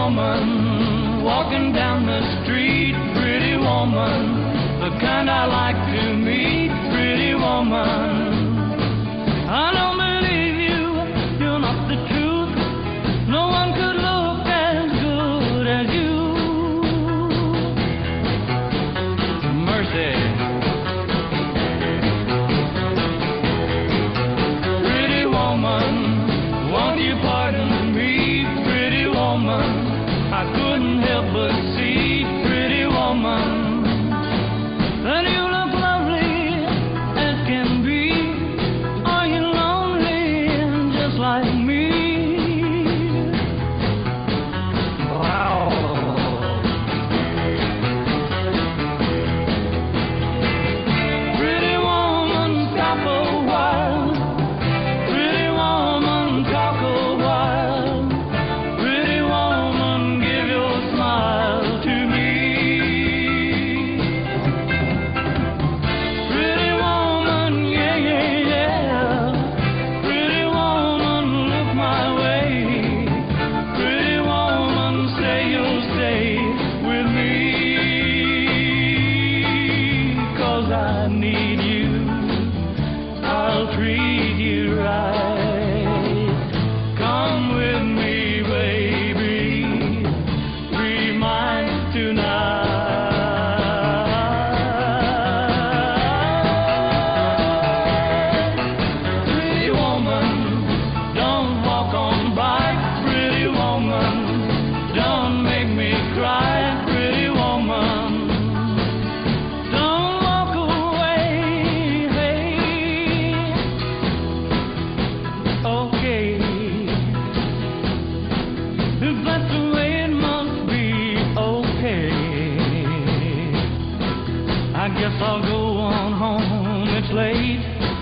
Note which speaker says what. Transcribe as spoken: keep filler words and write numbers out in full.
Speaker 1: woman, walking down the street, pretty woman, the kind I like to meet, pretty woman. I don't believe you, you're not the truth, no one could look as good as you. Mercy. Pretty woman, won't you pardon me, pretty woman, I couldn't help but see, pretty woman, that you look lovely as can be. Are you lonely just like me? Wow. Pretty woman, stop a while. Pretty woman, talk a while. Pretty woman, give your smile to me. Pretty woman, yeah, yeah, yeah. Pretty woman, look my way. Pretty woman, say you'll stay with me. 'Cause I need you, I'll treat you right. Come with me, baby, be mine tonight. Pretty woman, don't walk on by. Pretty woman, don't make me cry. Pretty woman, don't walk away. Hey, okay, if that's the way it must be, okay. I guess I'll go on home, it's late.